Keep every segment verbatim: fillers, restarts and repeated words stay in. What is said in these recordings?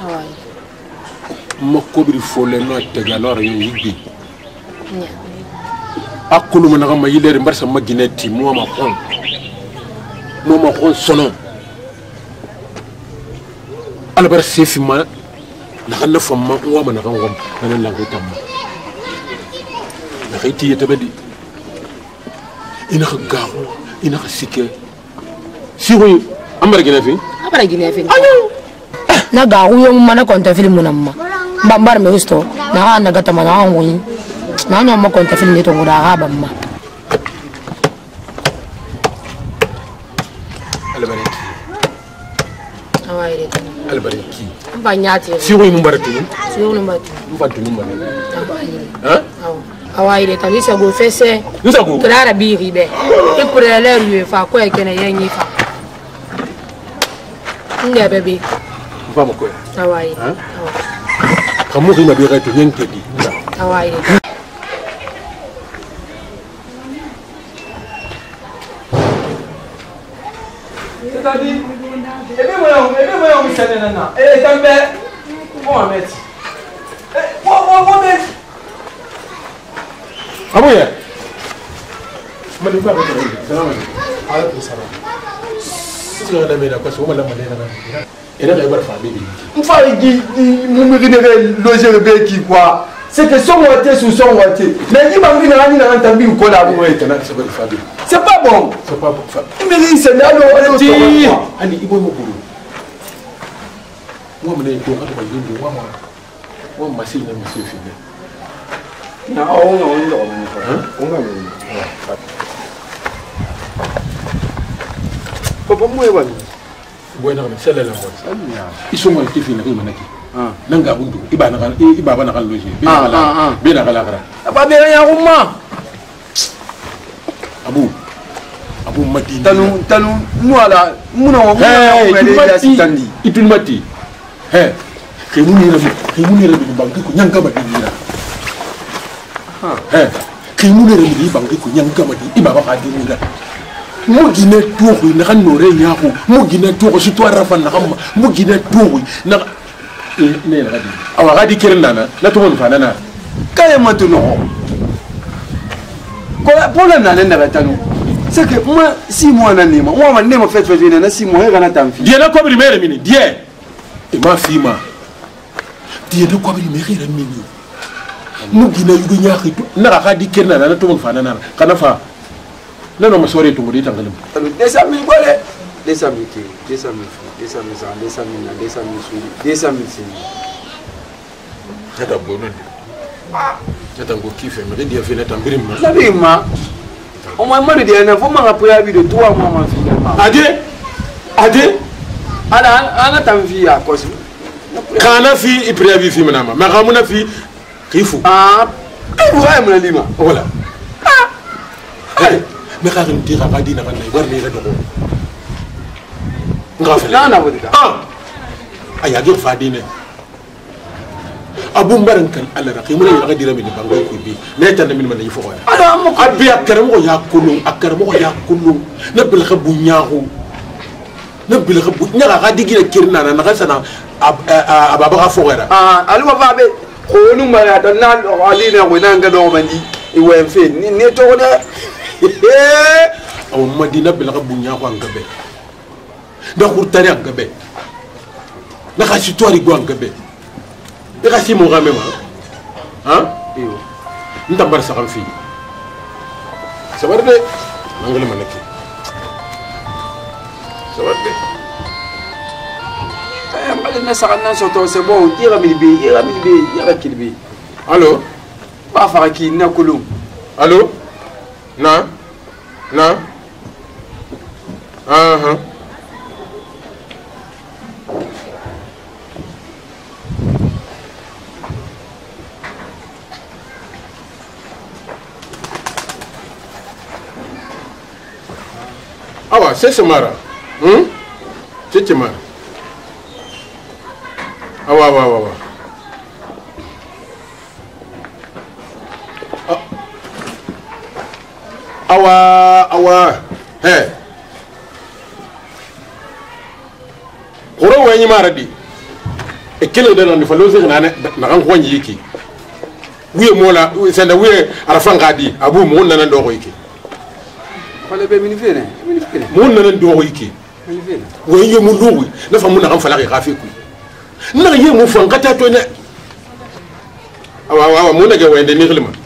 ma kobri fole no tegalora yidi akulu mana ma yilere mbarsa magineti mo ma kon mo ma kon sono albar sefi ma na kan fa ma wa mana kan wam nan la ko tam na xiti yetabadi ina ka gaaw ina ka sikke si ko amara gina fi amara gina fi na gaaw yo mana konta film namma bambar me gusto na na gata mana ngoni na no ma konta film to ngoda ga bamma albariki awaire tan albariki mbanyati si ko mbaratu si ko mbaratu mbatu mbatu ha awaire tan isa go fese isa go klara bi ribe e pour aller lui fa ko e kene yenyi fa nge bebe fa mo ko awaire kamu kima bi reto yenke di awaire tadi ebe mo yo ebe mo yo mi sene nana eh tambe mo amet eh mo mo mo me abu ya mali ba ko salam alaikum salam sisi da me da ko so mala mala na ina da bar fa bibi mfa gi mu mi ne loger be ki quoi c'est que son moitié sous son moitié mais il m'a mis dans la tambi ko la bu ouais tana c'est bar fa bibi c'est pas bon c'est pas bon mais il c'est là le ti ani ibo mo buru wa mene ko ka ba yindi wa ma wa ma sil na monsieur fini na on on on on on papa mo ewa boy na ko sele la mo iso mo ti fini ko manaki nanga bundu iba na kan iba ba na kan loji be na kala be na kala kara aba be ya umma abu abu mati tanu tanu nu ala muna wa muna ya sitandi itul mati he ke muni rabi ke muni rabi bangi ko nyanga ba dira ha he ke muni rabi bangi ko nyanga ba di iba ba ka dira mo gine tuxu na kan nore ñaaxu mo gine tuxu ci to rafa na xam mo gine tuxu na ne la di awa gadi kirin nana la to mon fana na kay matu no ko pour la nana na tanu c'est que moi six mois na nima moi man nema fait fait na six mois kana tamfi die na ko bi mere mini die e ma fi ma die na ko bi mere mini mo gine yugo ñaaxi na gadi kirin nana la to mon fana na kana fa non non ma soirée tout le temps deux cent mille bolé deux cent mille deux cent mille deux cent mille deux cent mille deux cent mille deux cent mille hata bono hata ngo kife mais dia fait la mbirim la bima au moins moi dia na faut ma préavis de trois mois ma finalement ade ade ana ana tamvi ya kosi kana fi préavis fi manama ma xamuna fi kifu ah ay way mo lima voilà ah mais quand on dit que dina kan war ni la dogo nga fa na na wodi ah aya do fa dine abu mbaran kan alla raqi mun ya gadira min bangay ko bi ne tan min man yi fo wala ala mo abi akaram ko yakulu akaram ko yakulu nabil khabu nyaahu nabil khabu nyaga gadi gina kirna na na sana ababa ga fo wala ah alu ba be ko nu ma ya dan na ali na ko na nga do mandi e wen fe ni ne to de aw madina bil khabu nyaahu an gabe da khurtari an gabe na ka sitori go an gabe e ka si mo game ma hein iyo ntambar sa kan fi sabar de nangale manaki sabar de ay mbale na sa kan so to c'est bon ira mi bi ira mi bi ira kilbi allo ba fa ki na kulum allo na na aha awa c'est Samara hmm c'est Samara awa awa awa awa awa he koro wenyi maradi e kele da non fa lo se na na kan ko yiki wiye mola senda wiye arafan gadi abu mo nan do ko yiki fale be mini fene mini fene mo nan do ko yiki mini fene wo yo mu luwi na fa mo na kan fala ga fi ku na ye mo fan kata to ne awa awa mo na ga wende ni khilma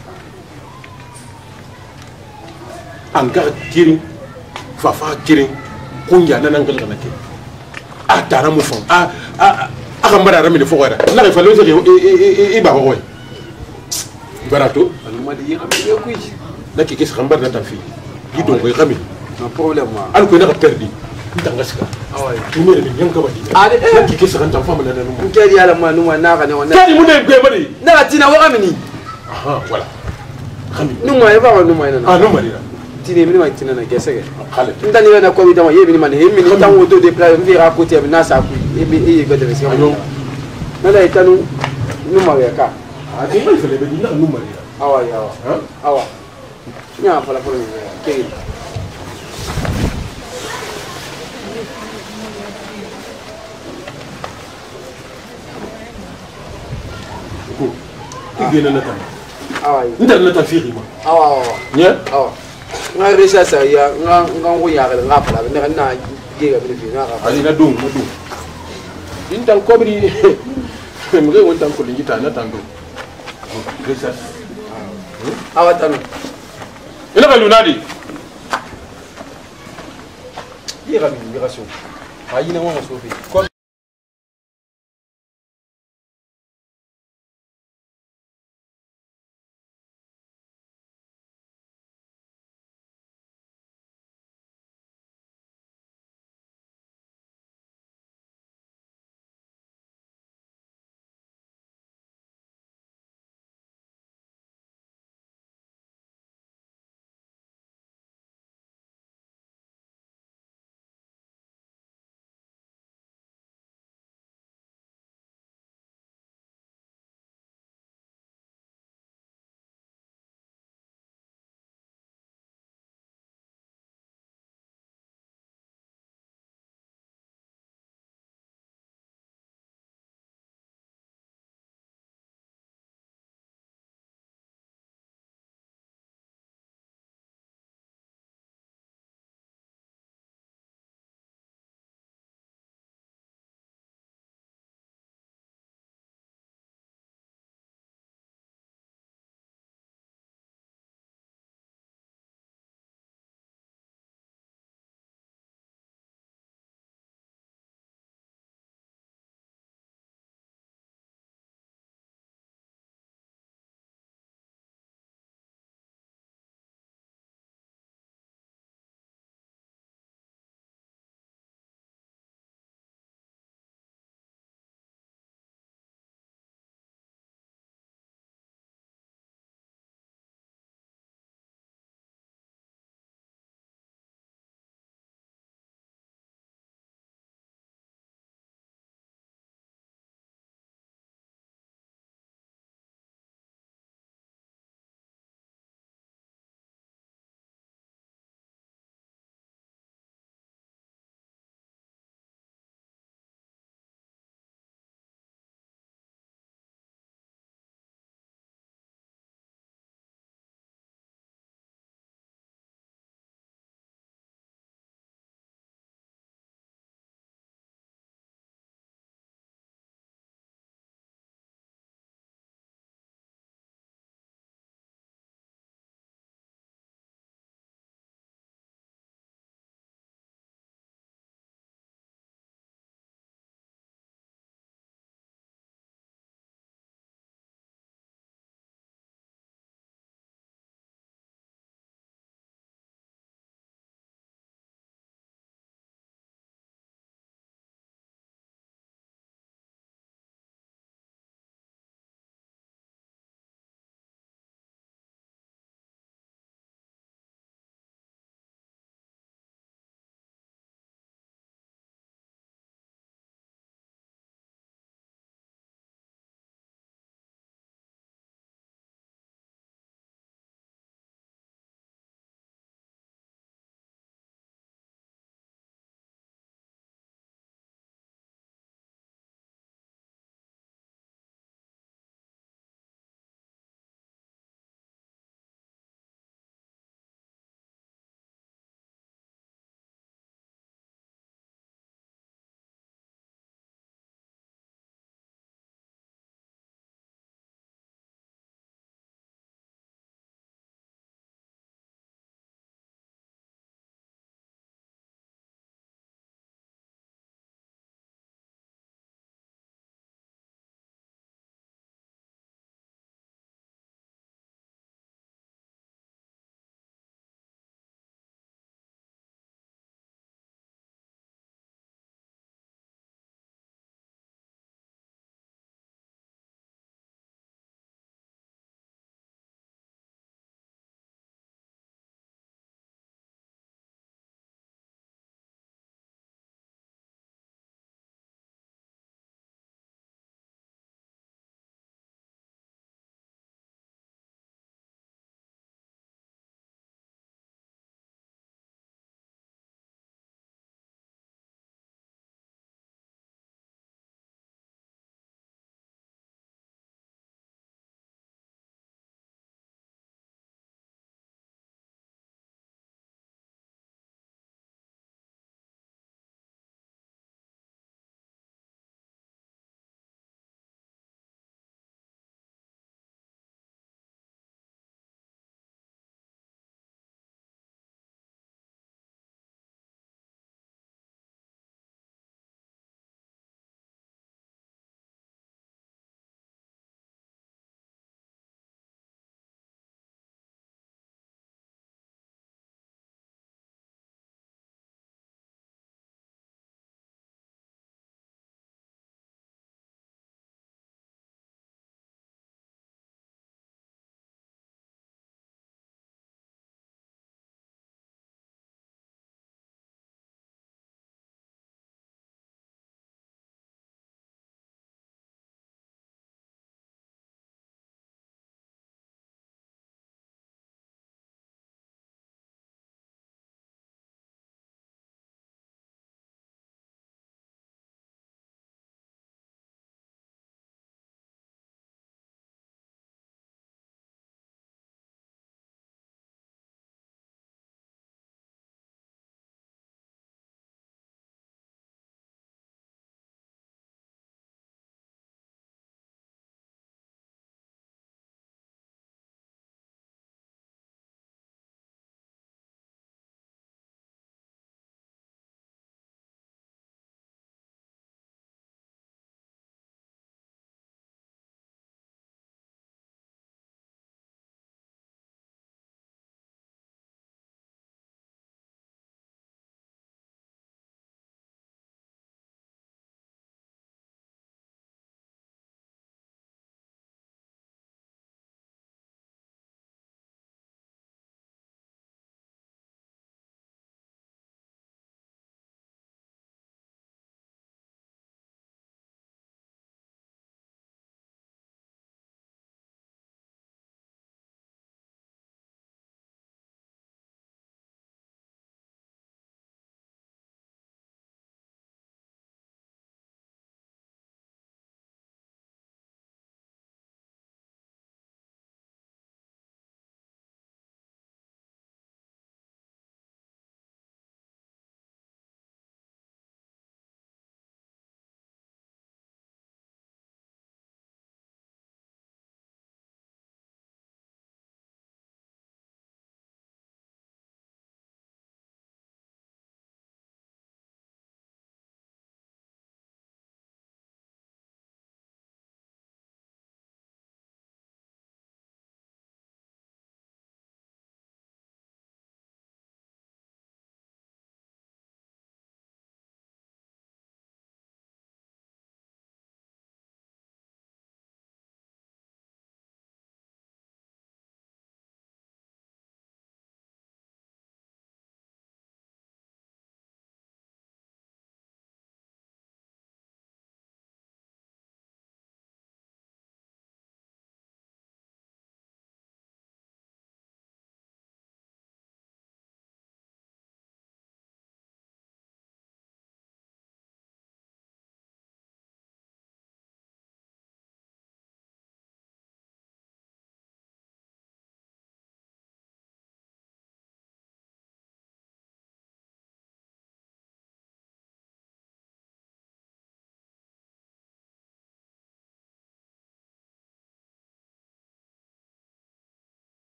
an ga kiri fa fa kiri kunya nan ngal kana ke a tara mo fon a a a mbara ramini fo gara na ga fa lo se e e ba ko barato aluma di yega be kuy na ki kis xambar na tan fi yi do koy xami no problème ma al ko na perdi ndanga sika away tu mere ni nyanga ba di ale na ki kis xanta fama na no ko kedi ala ma numa na ga ne wona kadi mu ne be bari na tina wa amini aha voilà xami numa e ba numa ina ah no mari na tini mi ma tina na gesege xale ndani na ko mi dama ye mi man he mi tan wo do de pla mi ra côté na sa ku e be e go de se ayo na la itanu numa ya ka a ke mai fele be ni na no mari awa ya awa ha awa nya fala fala ke igena na tan awa ndar na tan fi ma awa awa nya awa nga resa sa ya nga nga ngo ya ga nga fala na na ge ga bi fi na ga ali na dum na dum din tan kobri mi re won tan ko lingi ta na tan do research awa tanu ina ga lunadi ye ga mi migration ayi na mo so fi kon